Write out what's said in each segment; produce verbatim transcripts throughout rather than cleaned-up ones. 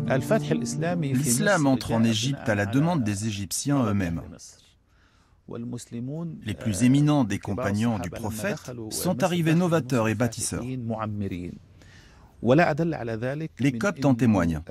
L'islam entre en Égypte à la demande des Égyptiens eux-mêmes. Les plus éminents des compagnons du prophète sont arrivés novateurs et bâtisseurs. Les Coptes en témoignent.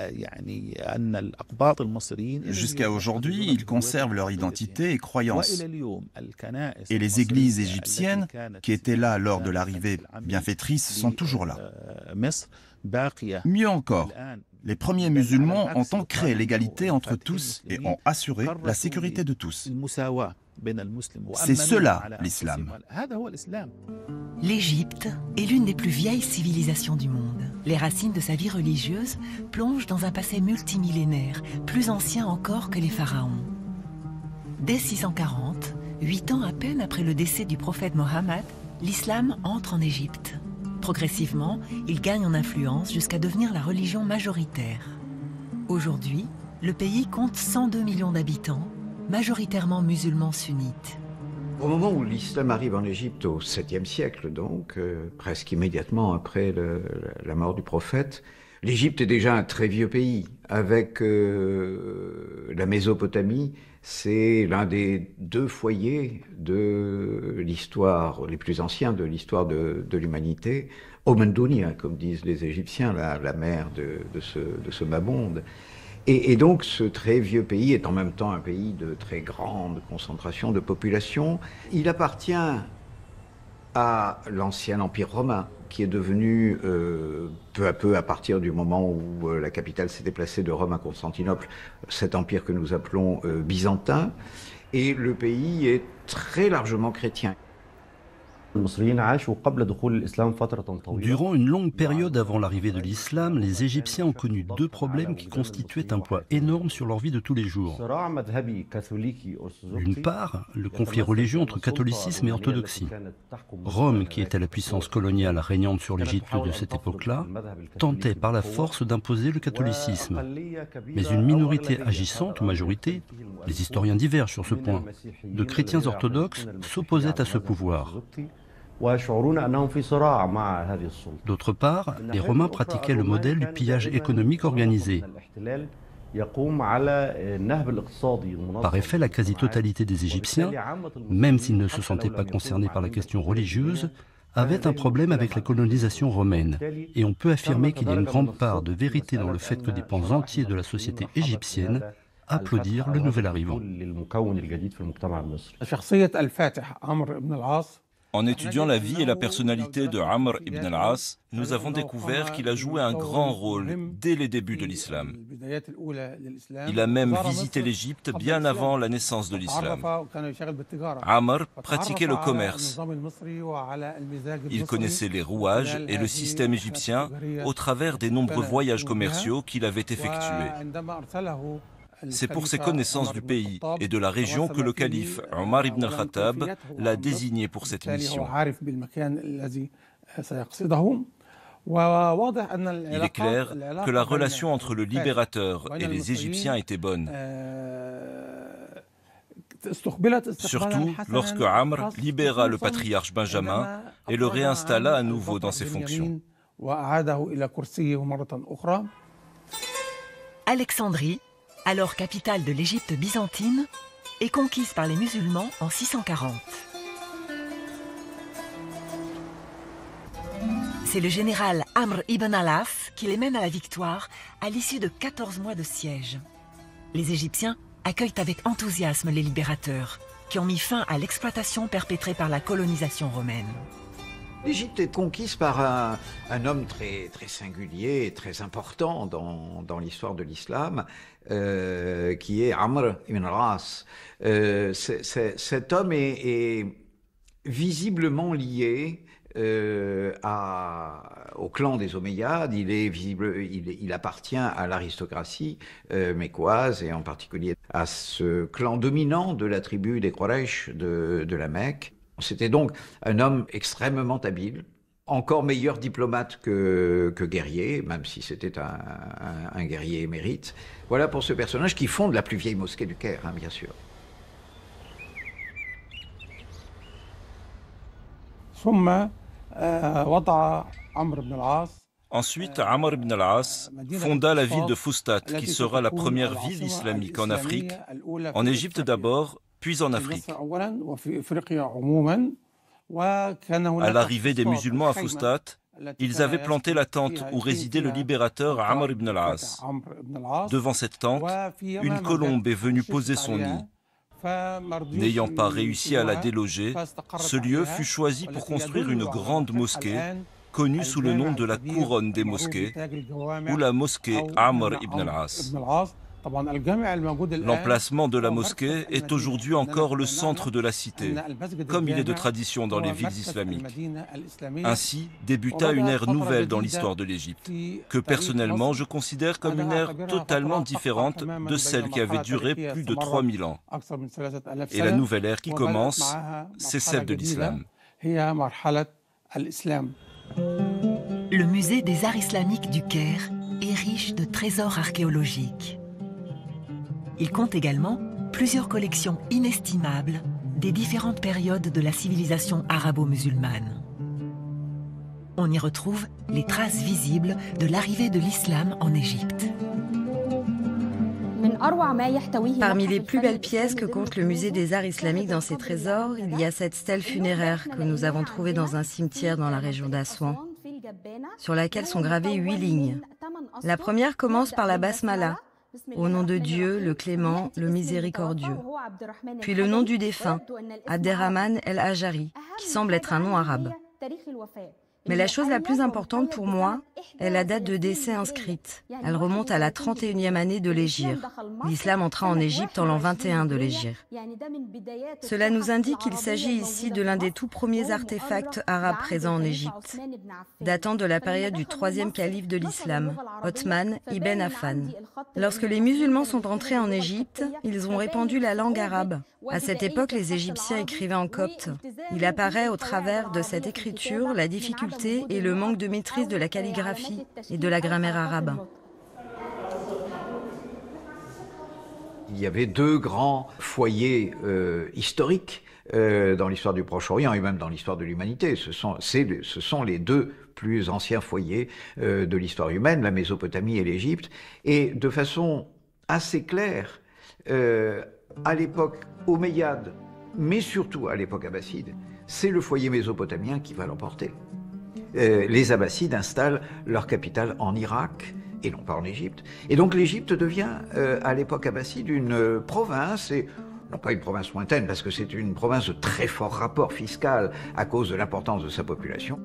Jusqu'à aujourd'hui, ils conservent leur identité et croyances. Et les églises égyptiennes, qui étaient là lors de l'arrivée bienfaitrice, sont toujours là. Mieux encore, les premiers musulmans ont ancré l'égalité entre tous et ont assuré la sécurité de tous. C'est cela l'islam. L'Égypte est l'une des plus vieilles civilisations du monde. Les racines de sa vie religieuse plongent dans un passé multimillénaire, plus ancien encore que les pharaons. Dès six cent quarante, huit ans à peine après le décès du prophète Mohammed, l'islam entre en Égypte. Progressivement, il gagne en influence jusqu'à devenir la religion majoritaire. Aujourd'hui, le pays compte cent deux millions d'habitants, majoritairement musulmans sunnites. Au moment où l'islam arrive en Égypte, au septième siècle donc, euh, presque immédiatement après le, la mort du prophète, l'Égypte est déjà un très vieux pays. Avec euh, la Mésopotamie, c'est l'un des deux foyers de l'histoire, les plus anciens de l'histoire de, de l'humanité. Omendunia, comme disent les Égyptiens, la, la mère de, de, ce, de ce bas monde. Et, et donc ce très vieux pays est en même temps un pays de très grande concentration de population. Il appartient à l'ancien empire romain, qui est devenu euh, peu à peu, à partir du moment où euh, la capitale s'est déplacée de Rome à Constantinople, cet empire que nous appelons euh, byzantin. Et le pays est très largement chrétien. Durant une longue période avant l'arrivée de l'islam, les Égyptiens ont connu deux problèmes qui constituaient un poids énorme sur leur vie de tous les jours. D'une part, le conflit religieux entre catholicisme et orthodoxie. Rome, qui était la puissance coloniale régnante sur l'Égypte de cette époque-là, tentait par la force d'imposer le catholicisme. Mais une minorité agissante, ou majorité, les historiens divergent sur ce point, de chrétiens orthodoxes s'opposaient à ce pouvoir. D'autre part, les Romains pratiquaient le modèle du pillage économique organisé. Par effet, la quasi-totalité des Égyptiens, même s'ils ne se sentaient pas concernés par la question religieuse, avaient un problème avec la colonisation romaine. Et on peut affirmer qu'il y a une grande part de vérité dans le fait que des pans entiers de la société égyptienne applaudirent le nouvel arrivant. En étudiant la vie et la personnalité de Amr ibn al-As, nous avons découvert qu'il a joué un grand rôle dès les débuts de l'islam. Il a même visité l'Égypte bien avant la naissance de l'islam. Amr pratiquait le commerce. Il connaissait les rouages et le système égyptien au travers des nombreux voyages commerciaux qu'il avait effectués. C'est pour ses connaissances du pays et de la région que le calife Omar ibn al-Khattab l'a désigné pour cette mission. Il est clair que la relation entre le libérateur et les Égyptiens était bonne. Surtout lorsque Amr libéra le patriarche Benjamin et le réinstalla à nouveau dans ses fonctions. Alexandrie, alors capitale de l'Égypte byzantine, est conquise par les musulmans en six cent quarante. C'est le général Amr ibn al-As qui les mène à la victoire à l'issue de quatorze mois de siège. Les Égyptiens accueillent avec enthousiasme les libérateurs, qui ont mis fin à l'exploitation perpétrée par la colonisation romaine. L'Égypte est conquise par un, un homme très, très singulier et très important dans, dans l'histoire de l'islam, euh, qui est Amr ibn al-As. Euh, cet homme est, est visiblement lié euh, à, au clan des Omeyyades. Il, est visible, il, il appartient à l'aristocratie euh, mécoise et en particulier à ce clan dominant de la tribu des Quraysh de, de la Mecque. C'était donc un homme extrêmement habile, encore meilleur diplomate que, que guerrier, même si c'était un, un, un guerrier émérite. Voilà pour ce personnage qui fonde la plus vieille mosquée du Caire, hein, bien sûr. Ensuite, Amr ibn al-As fonda la ville de Fustat, qui sera la première ville islamique en Afrique, en Égypte d'abord, puis en Afrique. À l'arrivée des musulmans à Fustat, ils avaient planté la tente où résidait le libérateur Amr ibn al-As. Devant cette tente, une colombe est venue poser son nid. N'ayant pas réussi à la déloger, ce lieu fut choisi pour construire une grande mosquée, connue sous le nom de la couronne des mosquées, ou la mosquée Amr ibn al-As. L'emplacement de la mosquée est aujourd'hui encore le centre de la cité, comme il est de tradition dans les villes islamiques. Ainsi débuta une ère nouvelle dans l'histoire de l'Égypte, que personnellement je considère comme une ère totalement différente de celle qui avait duré plus de trois mille ans. Et la nouvelle ère qui commence, c'est celle de l'islam. Le musée des arts islamiques du Caire est riche de trésors archéologiques. Il compte également plusieurs collections inestimables des différentes périodes de la civilisation arabo-musulmane. On y retrouve les traces visibles de l'arrivée de l'islam en Égypte. Parmi les plus belles pièces que compte le musée des arts islamiques dans ses trésors, il y a cette stèle funéraire que nous avons trouvée dans un cimetière dans la région d'Assouan, sur laquelle sont gravées huit lignes. La première commence par la basmala, au nom de Dieu, le clément, le miséricordieux. Puis le nom du défunt, Abderrahman el-Hajari, qui semble être un nom arabe. Mais la chose la plus importante pour moi est la date de décès inscrite. Elle remonte à la trente et unième année de l'Hégire. L'islam entra en Égypte en l'an vingt et un de l'Hégire. Cela nous indique qu'il s'agit ici de l'un des tout premiers artefacts arabes présents en Égypte, datant de la période du troisième calife de l'islam, Othman ibn Affan. Lorsque les musulmans sont entrés en Égypte, ils ont répandu la langue arabe. À cette époque, les Égyptiens écrivaient en copte. Il apparaît au travers de cette écriture la difficulté et le manque de maîtrise de la calligraphie et de la grammaire arabe. Il y avait deux grands foyers euh, historiques euh, dans l'histoire du Proche-Orient et même dans l'histoire de l'humanité. Ce sont, c'est, ce sont les deux plus anciens foyers euh, de l'histoire humaine, la Mésopotamie et l'Égypte. Et de façon assez claire, euh, à l'époque omeyyade, mais surtout à l'époque abbasside, c'est le foyer mésopotamien qui va l'emporter. Euh, les Abbassides installent leur capitale en Irak et non pas en Égypte. Et donc l'Égypte devient, euh, à l'époque abbasside, une euh, province, et non pas une province lointaine, parce que c'est une province de très fort rapport fiscal à cause de l'importance de sa population.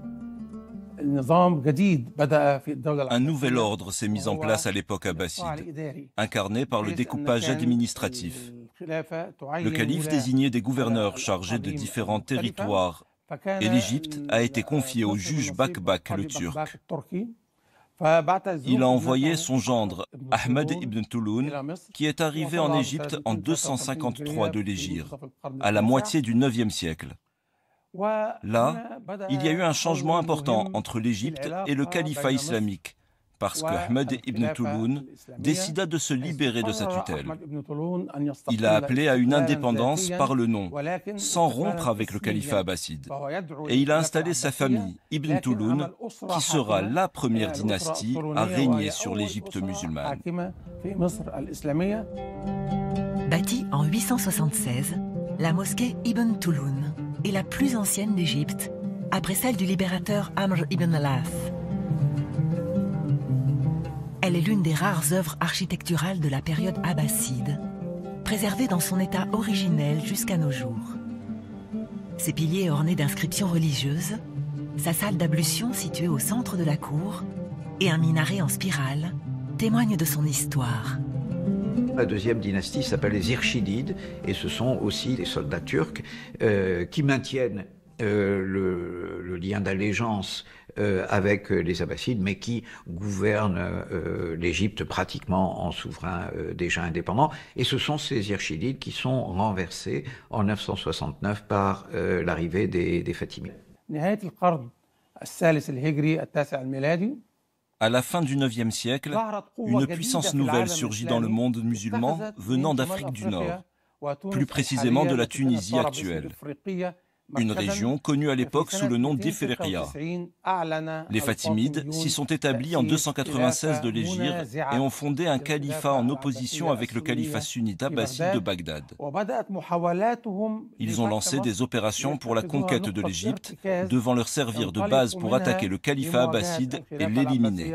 Un nouvel ordre s'est mis en place à l'époque abbasside, incarné par le découpage administratif. Le calife désignait des gouverneurs chargés de différents territoires et l'Égypte a été confiée au juge Bakbak le Turc. Il a envoyé son gendre Ahmed ibn Touloun, qui est arrivé en Égypte en deux cent cinquante-trois de l'Hégire, à la moitié du neuvième siècle. Là, il y a eu un changement important entre l'Égypte et le califat islamique, parce que Ahmed ibn Touloun décida de se libérer de sa tutelle. Il a appelé à une indépendance par le nom, sans rompre avec le califat abbasside. Et il a installé sa famille, Ibn Touloun, qui sera la première dynastie à régner sur l'Égypte musulmane. Bâtie en huit cent soixante-seize, la mosquée Ibn Touloun est la plus ancienne d'Égypte, après celle du libérateur Amr ibn al-As. Elle est l'une des rares œuvres architecturales de la période abbasside, préservée dans son état originel jusqu'à nos jours. Ses piliers ornés d'inscriptions religieuses, sa salle d'ablution située au centre de la cour et un minaret en spirale témoignent de son histoire. La deuxième dynastie s'appelle les Irchidides et ce sont aussi des soldats turcs euh, qui maintiennent euh, le, le lien d'allégeance euh, avec les Abbassides, mais qui gouvernent euh, l'Égypte pratiquement en souverain euh, déjà indépendant. Et ce sont ces Irchidides qui sont renversés en neuf cent soixante-neuf par euh, l'arrivée des, des Fatimides. À la fin du neuvième siècle, une puissance nouvelle surgit dans le monde musulman venant d'Afrique du Nord, plus précisément de la Tunisie actuelle. une région connue à l'époque sous le nom d'Ifriqiya. Les Fatimides s'y sont établis en deux cent quatre-vingt-seize de l'Hégire et ont fondé un califat en opposition avec le califat sunnite abbasside de Bagdad. Ils ont lancé des opérations pour la conquête de l'Égypte, devant leur servir de base pour attaquer le califat abbasside et l'éliminer.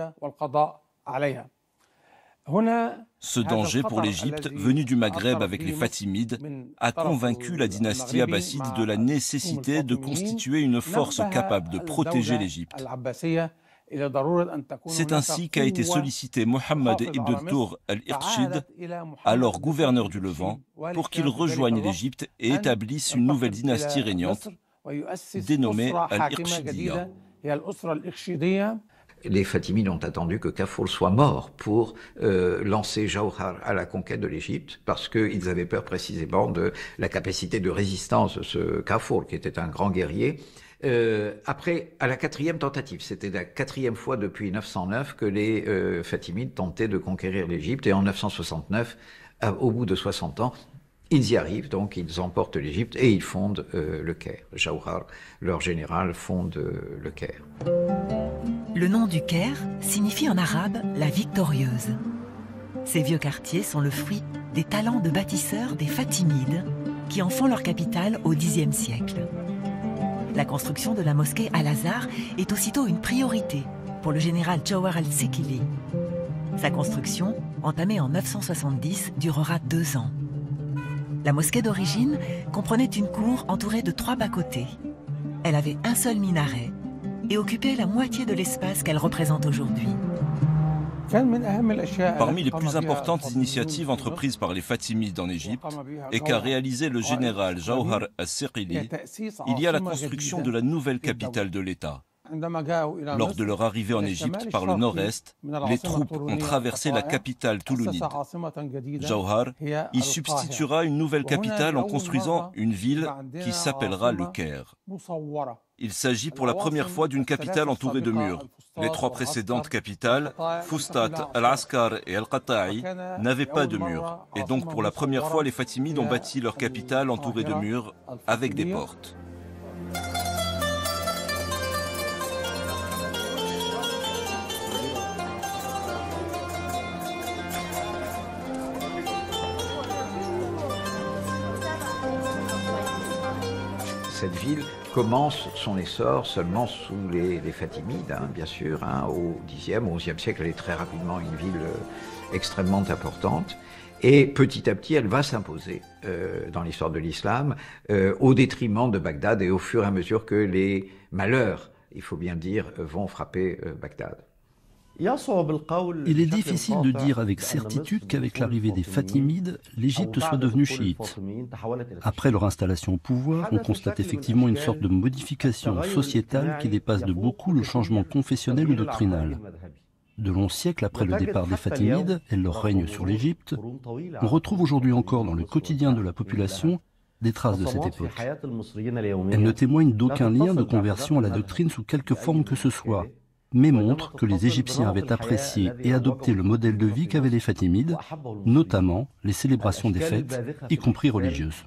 Ce danger pour l'Égypte, venu du Maghreb avec les Fatimides, a convaincu la dynastie abbasside de la nécessité de constituer une force capable de protéger l'Égypte. C'est ainsi qu'a été sollicité Mohammed ibn Tour al-Iqshid, alors gouverneur du Levant, pour qu'il rejoigne l'Égypte et établisse une nouvelle dynastie régnante, dénommée al-Iqshidiyya. Les Fatimides ont attendu que Kafur soit mort pour euh, lancer Jawhar à la conquête de l'Égypte, parce qu'ils avaient peur précisément de la capacité de résistance de ce Kafur, qui était un grand guerrier. Euh, après, à la quatrième tentative, c'était la quatrième fois depuis neuf cent neuf que les euh, Fatimides tentaient de conquérir l'Égypte, et en neuf cent soixante-neuf, à, au bout de soixante ans, ils y arrivent, donc ils emportent l'Égypte et ils fondent euh, le Caire. Jawhar, leur général, fonde euh, le Caire. Le nom du Caire signifie en arabe la victorieuse. Ces vieux quartiers sont le fruit des talents de bâtisseurs des Fatimides, qui en font leur capitale au dixième siècle. La construction de la mosquée Al-Azhar est aussitôt une priorité pour le général Jawhar al-Sikili. Sa construction, entamée en neuf cent soixante-dix, durera deux ans. La mosquée d'origine comprenait une cour entourée de trois bas-côtés. Elle avait un seul minaret et occupait la moitié de l'espace qu'elle représente aujourd'hui. Parmi les plus importantes initiatives entreprises par les Fatimides en Égypte et qu'a réalisé le général Jawhar al-Sikili, il y a la construction de la nouvelle capitale de l'État. Lors de leur arrivée en Égypte par le nord-est, les troupes ont traversé la capitale toulounide. Jawhar y substituera une nouvelle capitale en construisant une ville qui s'appellera le Caire. Il s'agit pour la première fois d'une capitale entourée de murs. Les trois précédentes capitales, Fustat, Al-Askar et Al-Qata'i, n'avaient pas de murs. Et donc pour la première fois, les Fatimides ont bâti leur capitale entourée de murs avec des portes. Cette ville commence son essor seulement sous les, les Fatimides, hein, bien sûr. Hein, au dixième, au onzième siècle, elle est très rapidement une ville euh, extrêmement importante. Et petit à petit, elle va s'imposer euh, dans l'histoire de l'islam, euh, au détriment de Bagdad et au fur et à mesure que les malheurs, il faut bien dire, vont frapper euh, Bagdad. Il est difficile de dire avec certitude qu'avec l'arrivée des Fatimides, l'Égypte soit devenue chiite. Après leur installation au pouvoir, on constate effectivement une sorte de modification sociétale qui dépasse de beaucoup le changement confessionnel ou doctrinal. De longs siècles après le départ des Fatimides et leur règne sur l'Égypte, on retrouve aujourd'hui encore dans le quotidien de la population des traces de cette époque. Elle ne témoigne d'aucun lien de conversion à la doctrine sous quelque forme que ce soit, mais montre que les Égyptiens avaient apprécié et adopté le modèle de vie qu'avaient les Fatimides, notamment les célébrations des fêtes, y compris religieuses.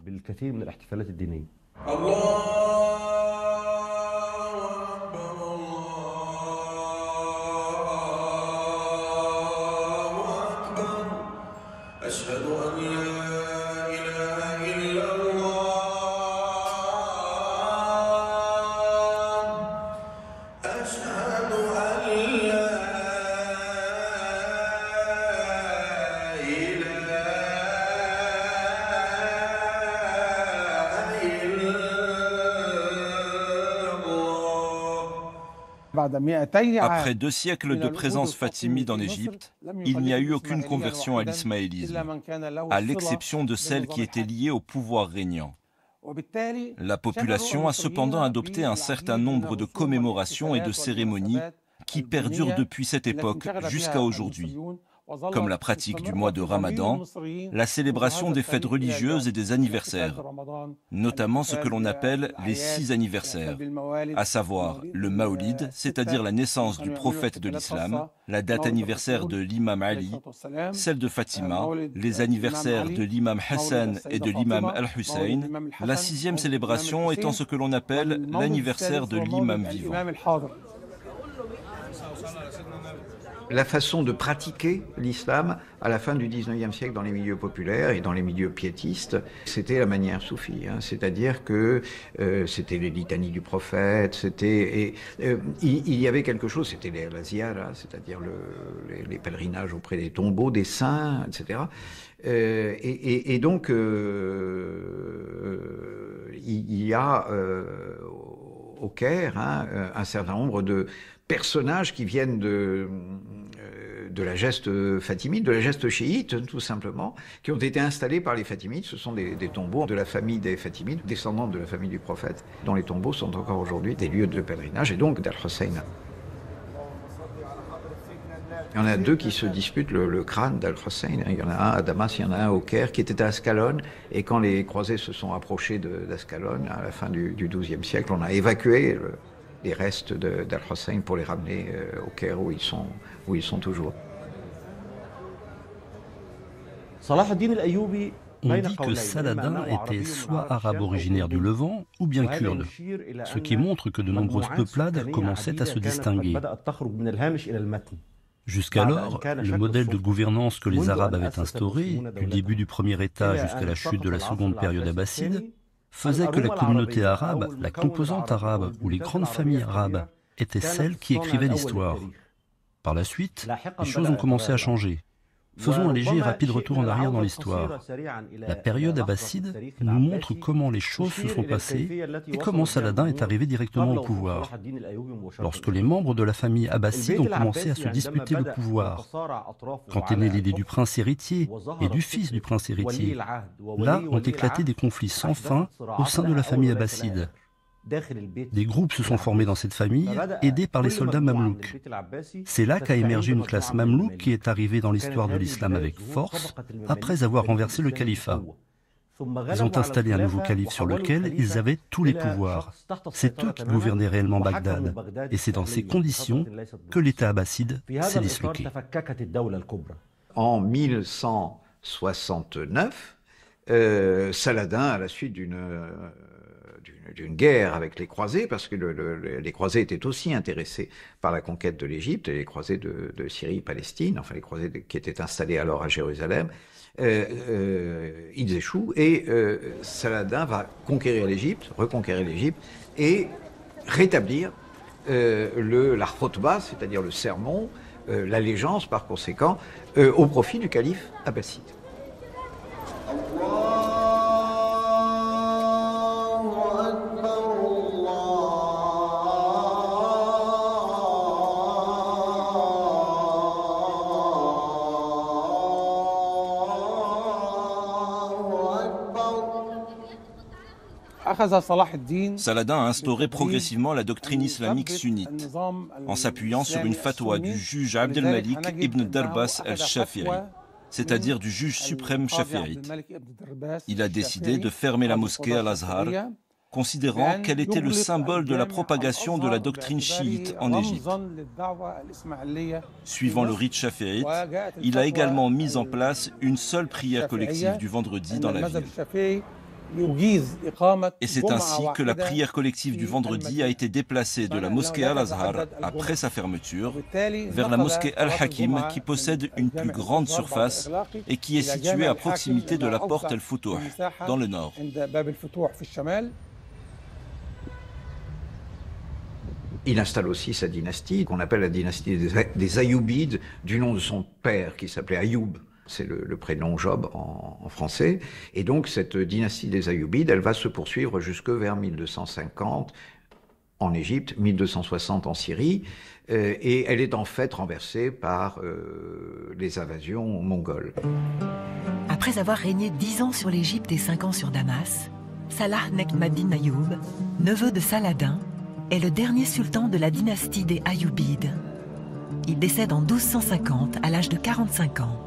Après deux siècles de présence fatimide en Égypte, il n'y a eu aucune conversion à l'ismaélisme, à l'exception de celle qui était liée au pouvoir régnant. La population a cependant adopté un certain nombre de commémorations et de cérémonies qui perdurent depuis cette époque jusqu'à aujourd'hui. comme la pratique du mois de Ramadan, la célébration des fêtes religieuses et des anniversaires, notamment ce que l'on appelle les six anniversaires, à savoir le Maoulid, c'est-à-dire la naissance du prophète de l'islam, la date anniversaire de l'imam Ali, celle de Fatima, les anniversaires de l'imam Hassan et de l'imam Al-Hussein, la sixième célébration étant ce que l'on appelle l'anniversaire de l'imam vivant. La façon de pratiquer l'islam à la fin du dix-neuvième siècle dans les milieux populaires et dans les milieux piétistes, c'était la manière soufie, hein. C'est-à-dire que euh, c'était les litanies du prophète, c'était et euh, il, il y avait quelque chose, c'était la ziyara, c'est-à-dire le, les, les pèlerinages auprès des tombeaux, des saints, et cetera. Euh, et, et, et donc euh, euh, il y a euh, au Caire hein, un certain nombre de personnages qui viennent de, de la geste fatimide, de la geste chiite, tout simplement, qui ont été installés par les Fatimides. Ce sont des, des tombeaux de la famille des Fatimides, descendants de la famille du prophète, dont les tombeaux sont encore aujourd'hui des lieux de pèlerinage, et donc d'Al-Hussein. Il y en a deux qui se disputent le, le crâne d'Al-Hussein. Il y en a un à Damas, il y en a un au Caire, qui était à Ascalon. Et quand les croisés se sont approchés d'Ascalon, à la fin du, du douzième siècle, on a évacué le, les restes d'Al-Hussein pour les ramener euh, au Caire où ils sont, où ils sont toujours. On dit que Saladin était soit arabe originaire du Levant ou bien kurde, ce qui montre que de nombreuses peuplades commençaient à se distinguer. Jusqu'alors, le modèle de gouvernance que les Arabes avaient instauré, du début du premier État jusqu'à la chute de la seconde période abbasside, faisait que la communauté arabe, la composante arabe ou les grandes familles arabes étaient celles qui écrivaient l'histoire. Par la suite, les choses ont commencé à changer. Faisons un léger et rapide retour en arrière dans l'histoire. La période abbasside nous montre comment les choses se sont passées et comment Saladin est arrivé directement au pouvoir. Lorsque les membres de la famille abbasside ont commencé à se disputer le pouvoir, quand est née l'idée du prince héritier et du fils du prince héritier, là ont éclaté des conflits sans fin au sein de la famille abbasside. Des groupes se sont formés dans cette famille, aidés par les soldats mamelouks. C'est là qu'a émergé une classe mamelouk qui est arrivée dans l'histoire de l'islam avec force, après avoir renversé le califat. Ils ont installé un nouveau calife sur lequel ils avaient tous les pouvoirs. C'est eux qui gouvernaient réellement Bagdad. Et c'est dans ces conditions que l'État abbasside s'est disloqué. En mille cent soixante-neuf, euh, Saladin, à la suite d'une... Euh, d'une guerre avec les croisés, parce que le, le, les croisés étaient aussi intéressés par la conquête de l'Égypte, et les croisés de, de Syrie et Palestine, enfin les croisés de, qui étaient installés alors à Jérusalem, euh, euh, ils échouent, et euh, Saladin va conquérir l'Égypte, reconquérir l'Égypte, et rétablir euh, le, la khotba, c'est-à-dire le sermon, euh, l'allégeance par conséquent, euh, au profit du calife abbasside. Saladin a instauré progressivement la doctrine islamique sunnite, en s'appuyant sur une fatwa du juge Abdelmalik ibn Darbas al-Shafi'i, c'est-à-dire du juge suprême shafi'ite. Il a décidé de fermer la mosquée Al-Azhar, considérant qu'elle était le symbole de la propagation de la doctrine chiite en Égypte. Suivant le rite shafi'ite, il a également mis en place une seule prière collective du vendredi dans la ville. Et c'est ainsi que la prière collective du vendredi a été déplacée de la mosquée Al-Azhar, après sa fermeture, vers la mosquée Al-Hakim, qui possède une plus grande surface et qui est située à proximité de la porte Al-Futuh, dans le nord. Il installe aussi sa dynastie, qu'on appelle la dynastie des Ayyoubides, du nom de son père, qui s'appelait Ayoub. C'est le, le prénom Job en, en français. Et donc cette dynastie des Ayyoubides, elle va se poursuivre jusque vers mille deux cent cinquante en Égypte, mille deux cent soixante en Syrie, euh, et elle est en fait renversée par euh, les invasions mongoles. Après avoir régné dix ans sur l'Égypte et cinq ans sur Damas, Salah Nekmadin Ayoub, neveu de Saladin, est le dernier sultan de la dynastie des Ayyoubides. Il décède en douze cent cinquante à l'âge de quarante-cinq ans.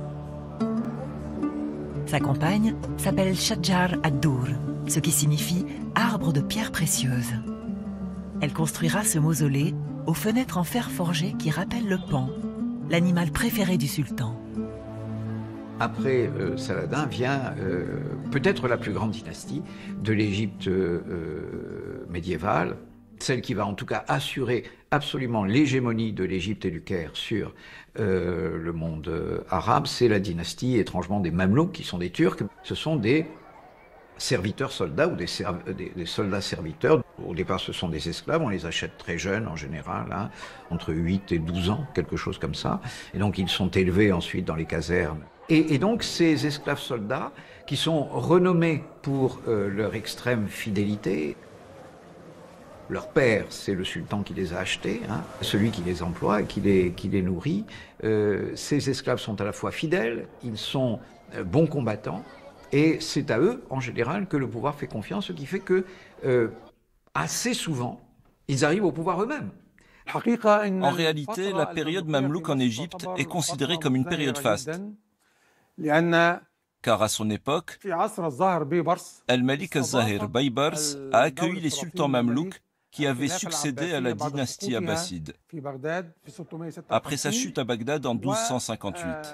Sa compagne s'appelle Shadjar ad-Dur, ce qui signifie « arbre de pierres précieuses ». Elle construira ce mausolée aux fenêtres en fer forgé qui rappellent le pan, l'animal préféré du sultan. Après euh, Saladin vient euh, peut-être la plus grande dynastie de l'Égypte euh, médiévale, celle qui va en tout cas assurer absolument l'hégémonie de l'Égypte et du Caire sur euh, le monde euh, arabe, c'est la dynastie étrangement des Mamelouks, qui sont des Turcs. Ce sont des serviteurs soldats ou des, des, des soldats serviteurs. Au départ, ce sont des esclaves, on les achète très jeunes en général, hein, entre huit et douze ans, quelque chose comme ça. Et donc ils sont élevés ensuite dans les casernes. Et, et donc ces esclaves soldats, qui sont renommés pour euh, leur extrême fidélité, leur père, c'est le sultan qui les a achetés, hein, celui qui les emploie et qui les, qui les nourrit. Euh, ces esclaves sont à la fois fidèles, ils sont euh, bons combattants, et c'est à eux, en général, que le pouvoir fait confiance, ce qui fait que, euh, assez souvent, ils arrivent au pouvoir eux-mêmes. En réalité, la période mamelouk en Égypte est considérée comme une période faste. Car à son époque, Al-Malik al-Zahir Baybars a accueilli les sultans mamelouks qui avaient succédé à la dynastie abbasside, après sa chute à Bagdad en douze cent cinquante-huit.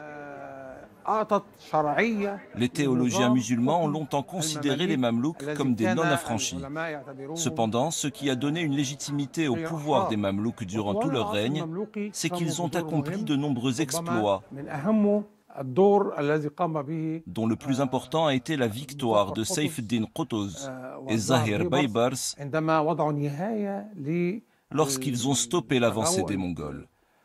Les théologiens musulmans ont longtemps considéré les Mamelouks comme des non-affranchis. Cependant, ce qui a donné une légitimité au pouvoir des Mamelouks durant tout leur règne, c'est qu'ils ont accompli de nombreux exploits, dont le plus important a été la victoire de Saif ad-Din Qutuz et Zahir Baybars lorsqu'ils ont stoppé l'avancée des Mongols.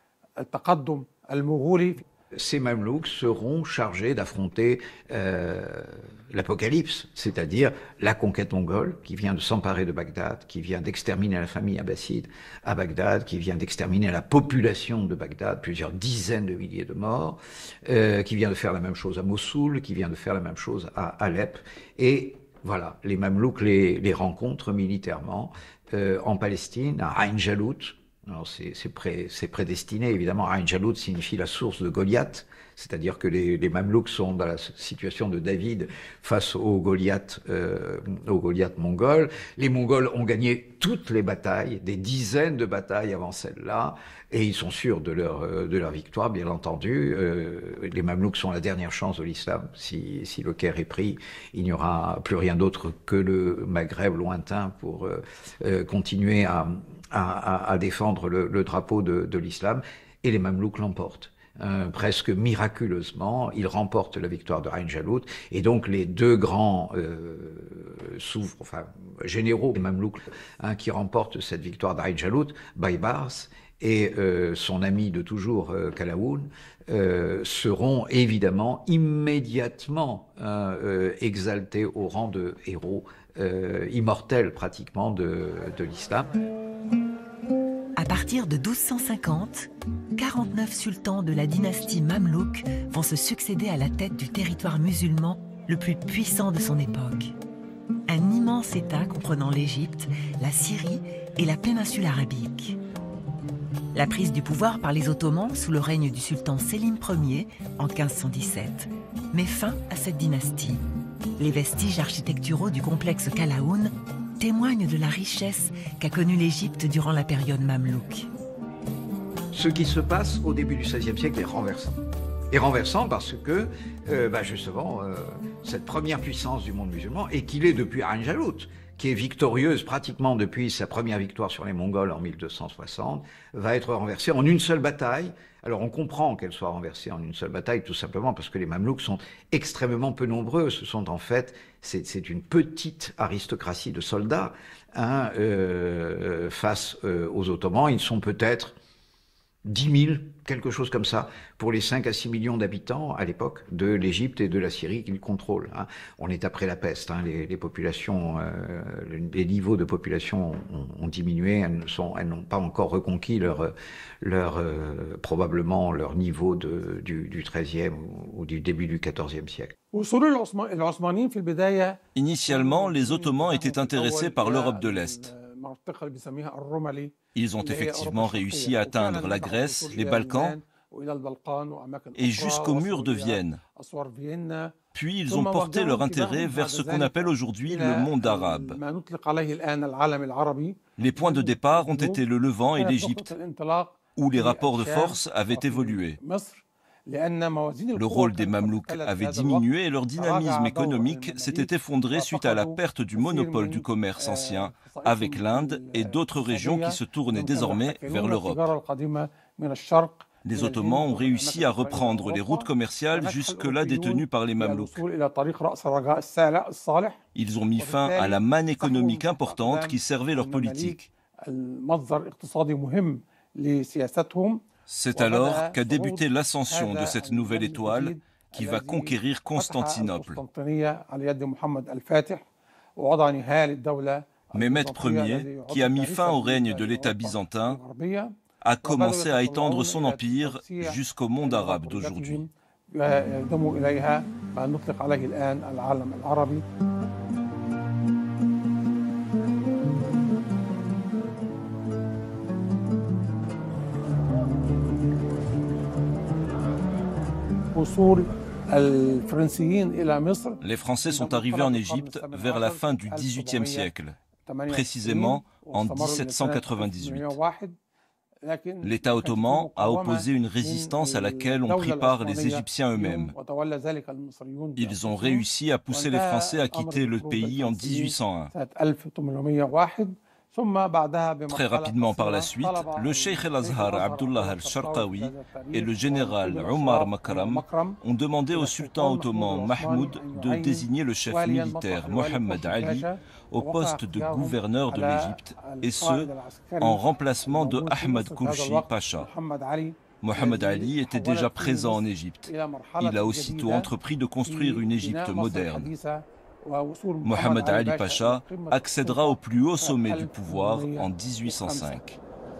Ces Mamelouks seront chargés d'affronter euh, l'apocalypse, c'est-à-dire la conquête mongole qui vient de s'emparer de Bagdad, qui vient d'exterminer la famille abbasside à Bagdad, qui vient d'exterminer la population de Bagdad, plusieurs dizaines de milliers de morts, euh, qui vient de faire la même chose à Mossoul, qui vient de faire la même chose à Alep. Et voilà, les Mamelouks les, les rencontrent militairement euh, en Palestine, à Ain Jalut. Alors c'est pré, prédestiné, évidemment. Ain Jalut signifie la source de Goliath, c'est-à-dire que les, les Mamelouks sont dans la situation de David face aux Goliaths, euh, aux Goliaths mongols. Les Mongols ont gagné toutes les batailles, des dizaines de batailles avant celle-là, et ils sont sûrs de leur, de leur victoire, bien entendu. Euh, les Mamelouks sont la dernière chance de l'islam. Si, si le Caire est pris, il n'y aura plus rien d'autre que le Maghreb lointain pour euh, euh, continuer à... À, à, à défendre le, le drapeau de, de l'islam, et les Mamelouks l'emportent. Euh, presque miraculeusement, ils remportent la victoire de Ain Jalut, et donc les deux grands euh, souverains, enfin, généraux des Mamelouks hein, qui remportent cette victoire d'Ain Jalut, Baybars et euh, son ami de toujours, euh, Kalaoun, euh, seront évidemment immédiatement hein, euh, exaltés au rang de héros euh, immortels pratiquement de, de l'islam. À partir de douze cent cinquante, quarante-neuf sultans de la dynastie mamelouk vont se succéder à la tête du territoire musulman le plus puissant de son époque. Un immense État comprenant l'Égypte, la Syrie et la péninsule arabique. La prise du pouvoir par les Ottomans sous le règne du sultan Sélim Ier en quinze cent dix-sept met fin à cette dynastie. Les vestiges architecturaux du complexe Kalaoun témoignent de la richesse qu'a connue l'Égypte durant la période mamelouk. Ce qui se passe au début du seizième siècle est renversant. Et renversant parce que, euh, bah justement, euh, cette première puissance du monde musulman, et qu'il est depuis Ain Jalut, qui est victorieuse pratiquement depuis sa première victoire sur les Mongols en mille deux cent soixante, va être renversée en une seule bataille. Alors on comprend qu'elle soit renversée en une seule bataille, tout simplement parce que les Mamelouks sont extrêmement peu nombreux. Ce sont en fait, c'est une petite aristocratie de soldats hein, euh, face euh, aux Ottomans. Ils sont peut-être dix mille, quelque chose comme ça, pour les cinq à six millions d'habitants à l'époque de l'Égypte et de la Syrie qu'ils contrôlent. Hein. On est après la peste, hein. les, les populations, euh, les niveaux de population ont, ont diminué, elles ne sont, elles n'ont pas encore reconquis leur, leur euh, probablement leur niveau de, du, du treizième ou, ou du début du quatorzième siècle. Initialement, les Ottomans étaient intéressés par l'Europe de l'Est. Ils ont effectivement réussi à atteindre la Grèce, les Balkans et jusqu'au mur de Vienne. Puis ils ont porté leur intérêt vers ce qu'on appelle aujourd'hui le monde arabe. Les points de départ ont été le Levant et l'Égypte, où les rapports de force avaient évolué. Le rôle des Mamelouks avait diminué et leur dynamisme économique s'était effondré suite à la perte du monopole du commerce ancien avec l'Inde et d'autres régions qui se tournaient désormais vers l'Europe. Les Ottomans ont réussi à reprendre les routes commerciales jusque-là détenues par les Mamelouks. Ils ont mis fin à la manne économique importante qui servait leur politique. C'est alors qu'a débuté l'ascension de cette nouvelle étoile qui va conquérir Constantinople. Mehmed Ier, qui a mis fin au règne de l'État byzantin, a commencé à étendre son empire jusqu'au monde arabe d'aujourd'hui. Les Français sont arrivés en Égypte vers la fin du dix-huitième siècle, précisément en mille sept cent quatre-vingt-dix-huit. L'État ottoman a opposé une résistance à laquelle ont pris part les Égyptiens eux-mêmes. Ils ont réussi à pousser les Français à quitter le pays en mille huit cent un. Très rapidement par la suite, le cheikh el-Azhar Abdullah al-Sharqawi et le général Omar Makram ont demandé au sultan ottoman Mahmoud de désigner le chef militaire Mohammed Ali au poste de gouverneur de l'Égypte, et ce, en remplacement de Ahmad Kourchi Pacha. Mohammed Ali était déjà présent en Égypte. Il a aussitôt entrepris de construire une Égypte moderne. Mohammed Ali Pacha accédera au plus haut sommet du pouvoir en mille huit cent cinq.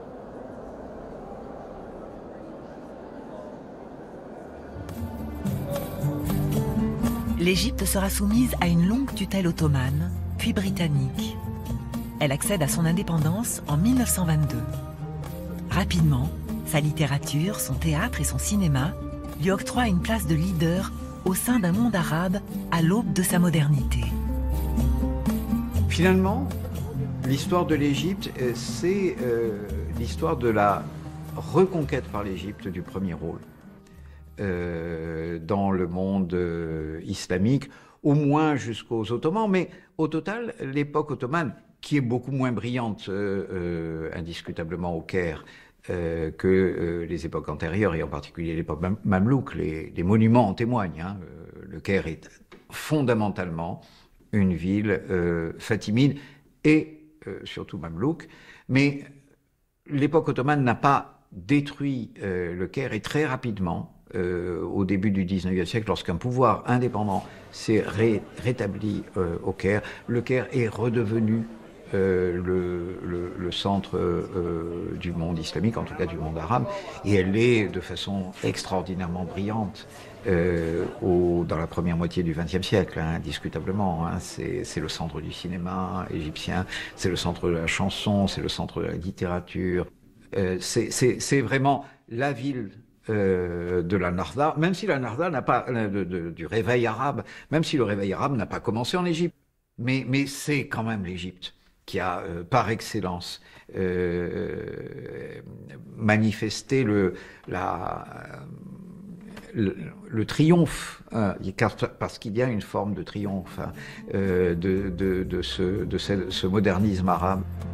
L'Égypte sera soumise à une longue tutelle ottomane, puis britannique. Elle accède à son indépendance en mille neuf cent vingt-deux. Rapidement, sa littérature, son théâtre et son cinéma lui octroient une place de leader au sein d'un monde arabe à l'aube de sa modernité. Finalement, l'histoire de l'Égypte, c'est euh, l'histoire de la reconquête par l'Égypte du premier rôle euh, dans le monde euh, islamique, au moins jusqu'aux Ottomans, mais au total, l'époque ottomane, qui est beaucoup moins brillante, euh, euh, indiscutablement au Caire, Euh, que euh, les époques antérieures, et en particulier l'époque mamelouk, les, les monuments en témoignent. Hein. Euh, le Caire est fondamentalement une ville euh, fatimide et euh, surtout mamelouk, mais l'époque ottomane n'a pas détruit euh, le Caire, et très rapidement, euh, au début du dix-neuvième siècle, lorsqu'un pouvoir indépendant s'est ré rétabli euh, au Caire, le Caire est redevenu Euh, le, le, le centre euh, du monde islamique, en tout cas du monde arabe, et elle est de façon extraordinairement brillante euh, au, dans la première moitié du vingtième siècle, hein, indiscutablement. Hein, c'est le centre du cinéma égyptien, c'est le centre de la chanson, c'est le centre de la littérature. Euh, c'est vraiment la ville euh, de la Narda, même si la Narda n'a pas de, de, du réveil arabe, même si le réveil arabe n'a pas commencé en Égypte, mais, mais c'est quand même l'Égypte qui a, euh, par excellence, euh, manifesté le, la, le, le triomphe, hein, parce qu'il y a une forme de triomphe hein, euh, de, de, de, ce, de ce, ce modernisme arabe.